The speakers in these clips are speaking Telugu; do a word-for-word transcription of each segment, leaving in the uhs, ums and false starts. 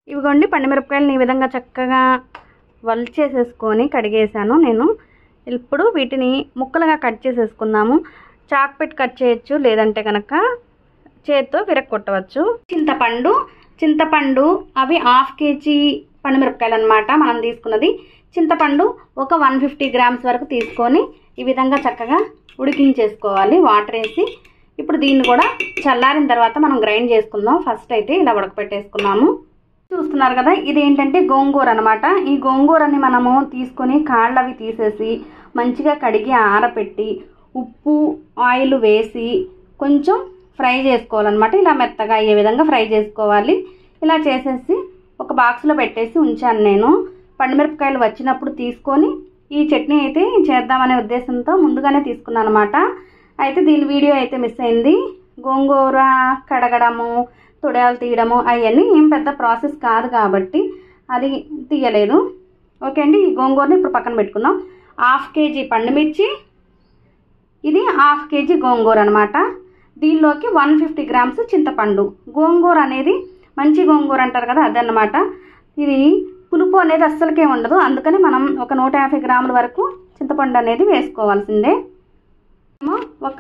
ఇవిగోండి పండుమిరపకాయలను ఈ విధంగా చక్కగా వల్చేసేసుకొని కడిగేసాను నేను. ఇప్పుడు వీటిని ముక్కలుగా కట్ చేసేసుకుందాము. చాక్ పెట్టి కట్ చేయొచ్చు, లేదంటే కనుక చేత్తో విరక్కొట్టవచ్చు. చింతపండు చింతపండు అవి హాఫ్ కేజీ పండుమిరపకాయలు అనమాట మనం తీసుకున్నది. చింతపండు ఒక వన్ ఫిఫ్టీ గ్రామ్స్ వరకు తీసుకొని ఈ విధంగా చక్కగా ఉడికించేసుకోవాలి వాటర్ వేసి. ఇప్పుడు దీన్ని కూడా చల్లారిన తర్వాత మనం గ్రైండ్ చేసుకుందాం. ఫస్ట్ అయితే ఇలా ఉడకపెట్టేసుకున్నాము. చూస్తున్నారు కదా, ఇది ఏంటంటే గోంగూర అనమాట. ఈ గోంగూరని మనము తీసుకొని కాళ్ళవి తీసేసి మంచిగా కడిగి ఆరపెట్టి ఉప్పు ఆయిల్ వేసి కొంచెం ఫ్రై చేసుకోవాలన్నమాట. ఇలా మెత్తగా అయ్యే విధంగా ఫ్రై చేసుకోవాలి. ఇలా చేసేసి ఒక బాక్స్లో పెట్టేసి ఉంచాను నేను. పండుమిరపకాయలు వచ్చినప్పుడు తీసుకొని ఈ చట్నీ అయితే చేద్దామనే ఉద్దేశంతో ముందుగానే తీసుకున్నాను అనమాట. అయితే దీని వీడియో అయితే మిస్ అయింది. గోంగూర కడగడము, తొడయాలు తీయడము అవన్నీ ఏం పెద్ద ప్రాసెస్ కాదు కాబట్టి అది తీయలేదు. ఓకే అండి, ఈ గోంగూరని ఇప్పుడు పక్కన పెట్టుకుందాం. హాఫ్ కేజీ పండుమిర్చి, ఇది హాఫ్ కేజీ గోంగూర అనమాట. దీనిలోకి వన్ ఫిఫ్టీ గ్రామ్స్ చింతపండు. గోంగూర అనేది మంచి గోంగూర అంటారు కదా, అదన్నమాట. ఇది పులుపు అనేది అస్సలకే ఉండదు, అందుకని మనం ఒక నూట యాభై గ్రాముల వరకు చింతపండు అనేది వేసుకోవాల్సిందే. ఒక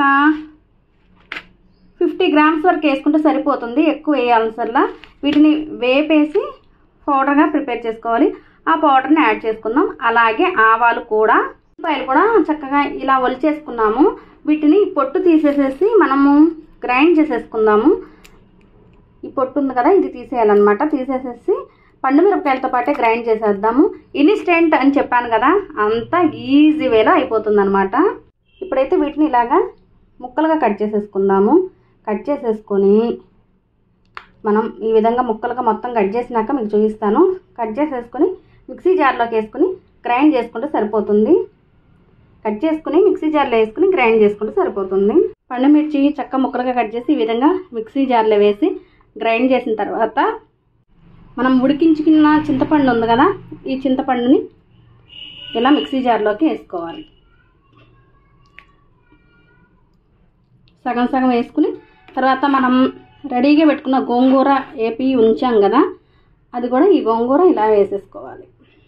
ఫిఫ్టీ గ్రామ్స్ వరకు వేసుకుంటే సరిపోతుంది, ఎక్కువ వేయాల్సల్లా. వీటిని వేపేసి పౌడర్గా ప్రిపేర్ చేసుకోవాలి. ఆ పౌడర్ని యాడ్ చేసుకుందాం. అలాగే ఆవాలు కూడా, ఉల్లిపాయలు కూడా చక్కగా ఇలా ఒలిచేసుకున్నాము. వీటిని పొట్టు తీసేసేసి మనము గ్రైండ్ చేసేసుకుందాము. ఈ పొట్టు ఉంది కదా, ఇది తీసేయాలన్నమాట. తీసేసేసి పండుమిరపకాయలతో పాటే గ్రైండ్ చేసేద్దాము. ఇన్స్టెంట్ అని చెప్పాను కదా, అంతా ఈజీ వేలో అయిపోతుంది అనమాట. ఇప్పుడైతే వీటిని ఇలాగా ముక్కలుగా కట్ చేసేసుకుందాము. కట్ చేసేసుకొని మనం ఈ విధంగా ముక్కలుగా మొత్తం కట్ చేసినాక మీకు చూపిస్తాను. కట్ చేసేసుకొని మిక్సీ జార్లోకి వేసుకుని గ్రైండ్ చేసుకుంటే సరిపోతుంది. కట్ చేసుకుని మిక్సీ జార్లో వేసుకుని గ్రైండ్ చేసుకుంటే సరిపోతుంది. పండుమిర్చి చక్క ముక్కలుగా కట్ చేసి ఈ విధంగా మిక్సీ జార్లో వేసి గ్రైండ్ చేసిన తర్వాత మనం ఉడికించుకున్న చింతపండు ఉంది కదా, ఈ చింతపండుని ఇలా మిక్సీ జార్లోకి వేసుకోవాలి. సగం సగం వేసుకుని తర్వాత మనం రెడీగా పెట్టుకున్న గోంగూర ఏపీ ఉంచాం కదా, అది కూడా ఈ గోంగూర ఇలా వేసేసుకోవాలి.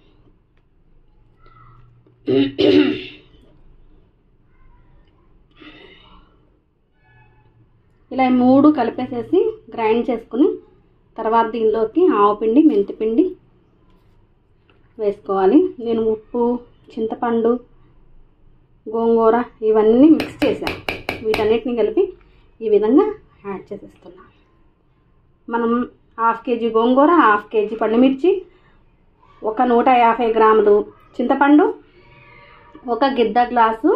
ఇలా మూడు కలిపేసేసి గ్రైండ్ చేసుకుని తర్వాత దీనిలోకి ఆవపిండి, మెంతిపిండి వేసుకోవాలి. నేను ఉప్పు, చింతపండు, గోంగూర ఇవన్నీ మిక్స్ చేశాను. వీటన్నిటిని కలిపి ఈ విధంగా యాడ్ చేసేస్తున్నాను. మనం హాఫ్ కేజీ గోంగూర, హాఫ్ కేజీ పండుమిర్చి, ఒక నూట యాభై గ్రాములు చింతపండు, ఒక గిద్ద గ్లాసు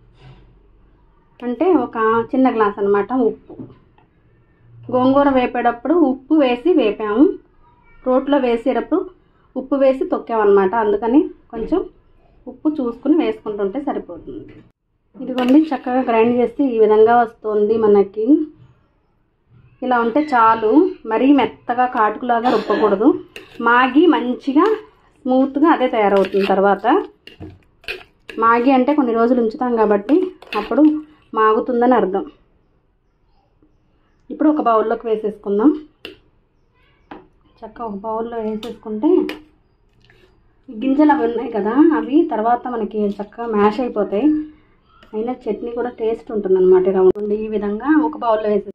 అంటే ఒక చిన్న గ్లాస్ అనమాట ఉప్పు. గోంగూర వేపేటప్పుడు ఉప్పు వేసి వేపాము, రోట్లో వేసేటప్పుడు ఉప్పు వేసి తొక్కామన్నమాట. అందుకని కొంచెం ఉప్పు చూసుకుని వేసుకుంటుంటే సరిపోతుంది. ఇదిగోండి, చక్కగా గ్రైండ్ చేసి ఈ విధంగా వస్తుంది మనకి. ఇలా ఉంటే చాలు, మరీ మెత్తగా కాటుకులాగా రుబ్బకూడదు. మాగి మంచిగా స్మూత్గా అదే తయారవుతుంది. తర్వాత మాగి అంటే కొన్ని రోజులు ఉంచుతాం కాబట్టి అప్పుడు మాగుతుందని అర్థం. ఇప్పుడు ఒక బౌల్లోకి వేసేసుకుందాం. చక్కగా ఒక బౌల్లో వేసేసుకుంటే గింజలు అవి ఉన్నాయి కదా, అవి తర్వాత మనకి చక్కగా మ్యాష్ అయిపోతాయి. అయినా చట్నీ కూడా టేస్ట్ ఉంటుంది అనమాట. ఇలా ఉంటుంది. ఈ విధంగా ఒక బౌల్లో వేసేసి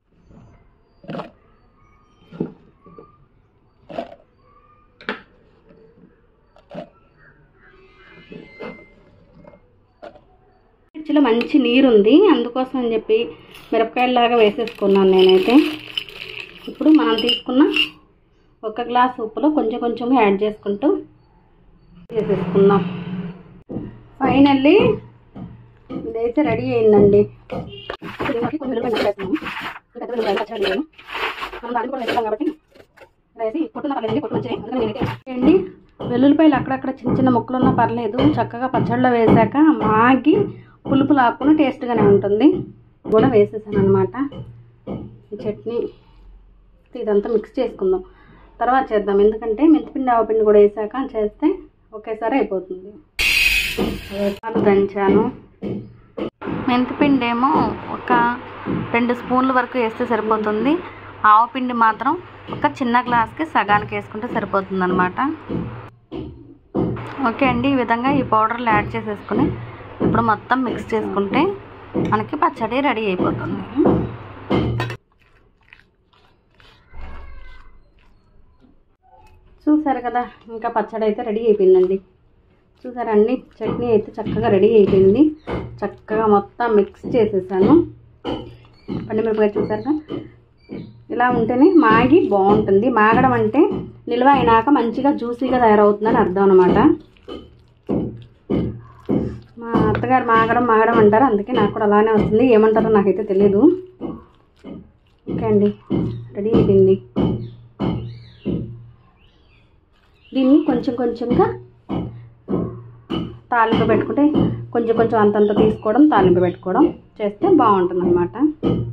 మిర్చిలో మంచి నీరు ఉంది, అందుకోసం అని చెప్పి మిరపకాయలాగా వేసేసుకున్నాను నేనైతే. ఇప్పుడు మనం తీసుకున్న ఒక గ్లాస్ ఉప్పులో కొంచెం కొంచెంగా యాడ్ చేసుకుంటూ వేసేసుకుందాం. ఫైనల్లీ ఇదైతే రెడీ అయిందండి. కొంచెం వేసేస్తాము, మనం దాన్ని కూడా వేస్తాం కాబట్టి వేసి కొట్టున్న పర్లేదు, కొట్టు మంచిది. అందుకని నేనైతే అండి వెల్లుల్లిపాయలు అక్కడక్కడ చిన్న చిన్న ముక్కలు ఉన్నా పర్లేదు, చక్కగా పచ్చడిలో వేసాక మాగి పులుపు లాక్కుని టేస్ట్గానే ఉంటుంది. కూడా వేసేసాను అనమాట. ఈ చట్నీ ఇదంతా మిక్స్ చేసుకుందాం, తర్వాత చేద్దాం. ఎందుకంటే మెంతిపిండి ఆవపిండి కూడా వేసాక చేస్తే ఒకేసారి అయిపోతుంది. దంచాను. మెంతిపిండి ఏమో ఒక రెండు స్పూన్ల వరకు వేస్తే సరిపోతుంది. ఆవు పిండి మాత్రం ఒక చిన్న గ్లాస్కి సగానికి వేసుకుంటే సరిపోతుందన్నమాట. ఓకే అండి, ఈ విధంగా ఈ పౌడర్లు యాడ్ చేసేసుకుని ఇప్పుడు మొత్తం మిక్స్ చేసుకుంటే మనకి పచ్చడి రెడీ అయిపోతుంది. చూసారు కదా, ఇంకా పచ్చడి అయితే రెడీ అయిపోయిందండి. చూసారా అండి, చట్నీ అయితే చక్కగా రెడీ అయిపోయింది. చక్కగా మొత్తం మిక్స్ చేసేసాను. పండుమిరపకాయ చూసారుగా, ఇలా ఉంటేనే మాగి బాగుంటుంది. మాగడం అంటే నిల్వ అయినాక మంచిగా జ్యూసీగా తయారవుతుందని అర్థం అనమాట. మా అత్తగారు మాగడం మాగడం అంటారు, అందుకే నాకు కూడా అలానే వస్తుంది. ఏమంటారో నాకైతే తెలియదు. ఓకే అండి, రెడీ అయిపోయింది. దీన్ని కొంచెం కొంచెంగా తాలింపు పెట్టుకుంటే కొంచెం కొంచెం అంతంత తీసుకోవడం, తాలింపు పెట్టుకోవడం చేస్తే బాగుంటుంది అన్నమాట.